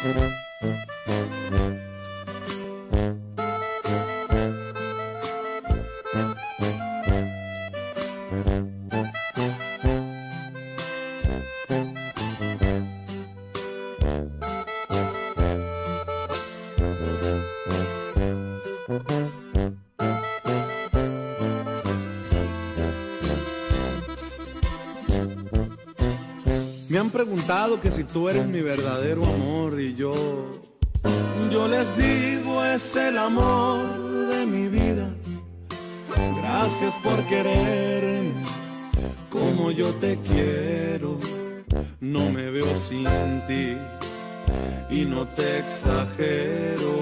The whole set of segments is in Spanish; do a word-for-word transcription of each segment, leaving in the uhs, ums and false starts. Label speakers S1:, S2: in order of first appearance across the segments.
S1: Me han preguntado que si tú eres mi verdadero amor y yo, yo les digo es el amor de mi vida. Gracias por quererme como yo te quiero. No me veo sin ti y no te exagero.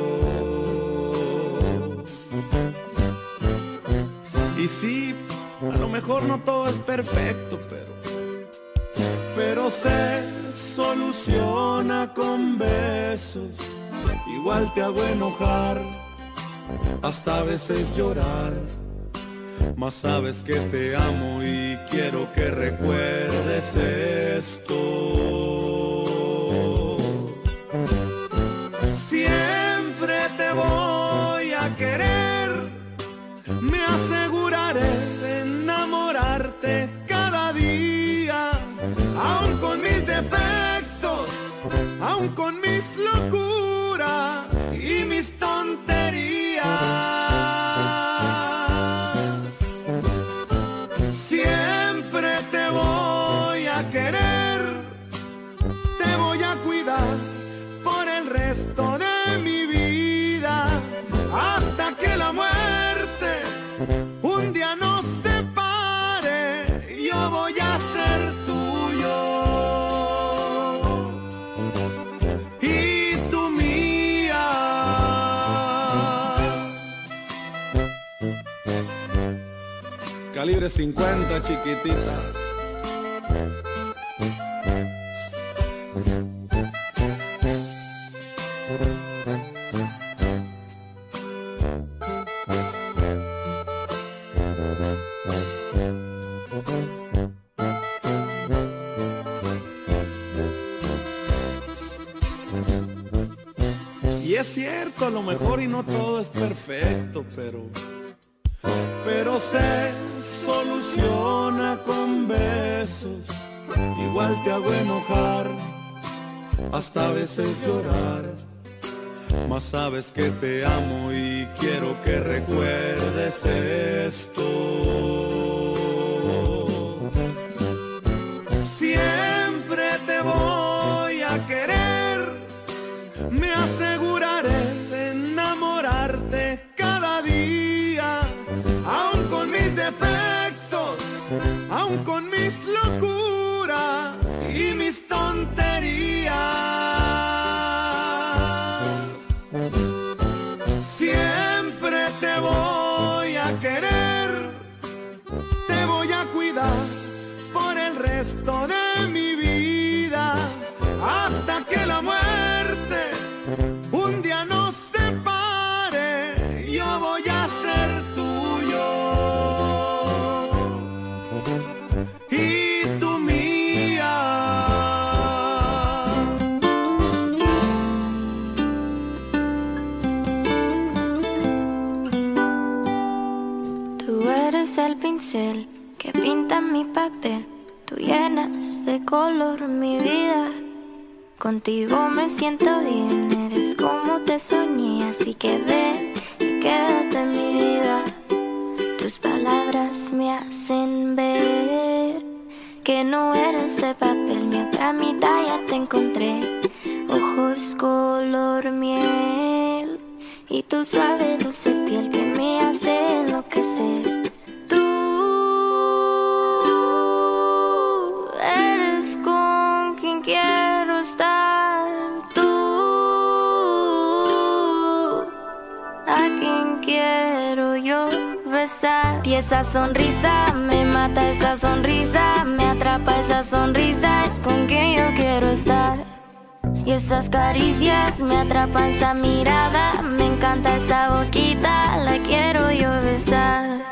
S1: Y sí, a lo mejor no todo es perfecto, pero pero se soluciona con besos. Igual te hago enojar, hasta a veces llorar, mas sabes que te amo y quiero que recuerdes esto. Siempre te voy a querer, me aseguraré de enamorarte cada día. Aún con mis defectos, aún con mis locuras y mis tonterías, siempre te voy a querer, te voy a cuidar por el resto de mi vida, hasta que la muerte un día nos separe. Yo voy a ser tu Calibre cincuenta, chiquitita. Y es cierto, a lo mejor y no todo es perfecto, pero pero se soluciona con besos. Igual te hago enojar, hasta a veces llorar, mas sabes que te amo y quiero que recuerdes esto. Siempre te voy a querer, me aseguraré de enamorarte cada día. Aún con mis defectos, aún con mis locuras y mis tonterías, siempre te voy a querer, te voy a cuidar por el resto de mi vida, hasta que la muerte un día nos separe. Yo voy a ser y tú mía.
S2: Tú eres el pincel que pinta mi papel, tú llenas de color mi vida. Contigo me siento bien, eres como te soñé, así que ven y quédate en mi vida. Tus palabras me hacen ver que no eres de papel, mi otra mitad ya te encontré. Ojos color miel y tu suave dulce piel que me hace enloquecer. Tú eres con quien quiero estar, tú a quien quiero yo besar. Y esa sonrisa me mata, esa sonrisa me atrapa, esa sonrisa es con quien yo quiero estar. Y esas caricias me atrapan, esa mirada me encanta, esa boquita la quiero yo besar.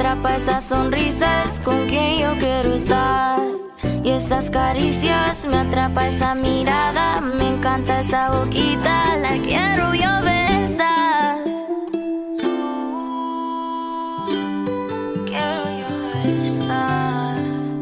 S2: atrapa esa sonrisa, es con quien yo quiero estar. Y esas caricias, me atrapa esa mirada, me encanta esa boquita, la quiero yo besar. Quiero yo besar.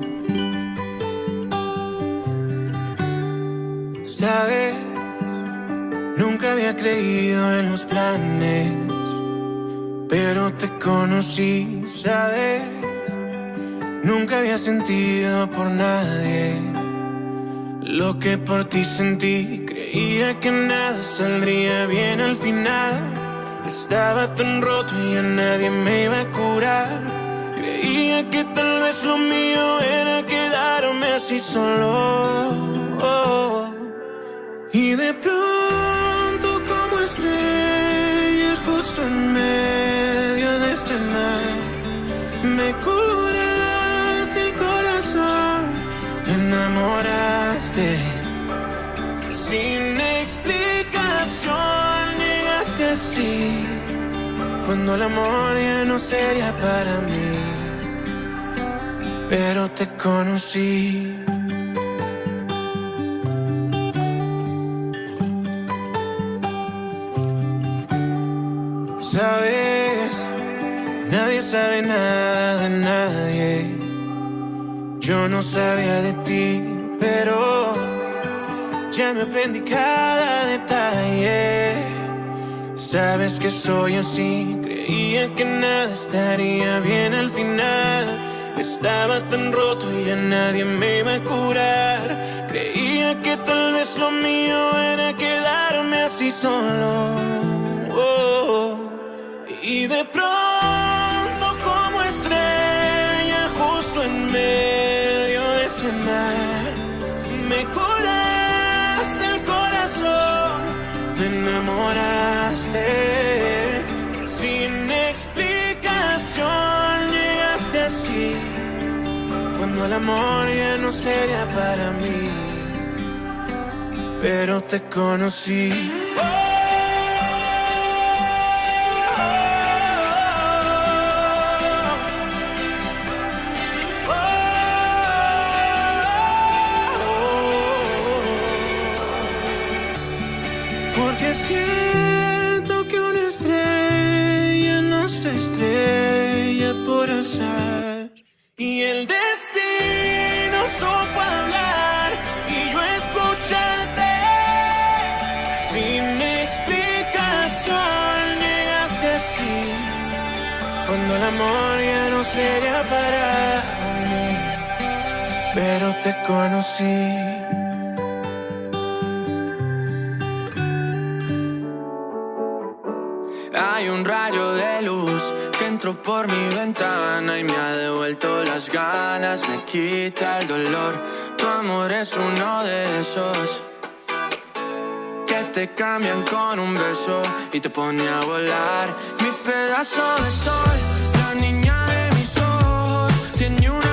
S3: Sabes, nunca había creído en los planes, pero te conocí, ¿sabes? Nunca había sentido por nadie lo que por ti sentí. Creía que nada saldría bien al final. Estaba tan roto y a nadie me iba a curar. Creía que tal vez lo mío era quedarme así solo. Oh. Y de pronto como estrella justo en medio de este mar, me curaste el corazón, me enamoraste. Sin explicación llegaste así, cuando el amor ya no sería para mí, pero te conocí. Sabes, nadie sabe nada de nadie. Yo no sabía de ti, pero ya me aprendí cada detalle. Sabes que soy así, creía que nada estaría bien al final. Estaba tan roto y a nadie me iba a curar. Creía que tal vez lo mío era quedarme así solo. Oh. Y de pronto como estrella justo en medio de este mar, me curaste el corazón, me enamoraste. Sin explicación llegaste así, cuando el amor ya no sería para mí, pero te conocí. Oh. Porque siento que una estrella no se estrella por azar, y el destino supo hablar y yo escucharte. Sin explicación llegaste así, cuando el amor ya no sería para mí, pero te conocí.
S4: Hay un rayo de luz que entró por mi ventana y me ha devuelto las ganas, me quita el dolor. Tu amor es uno de esos que te cambian con un beso y te pone a volar. Mi pedazo de sol, la niña de mis ojos, tiene una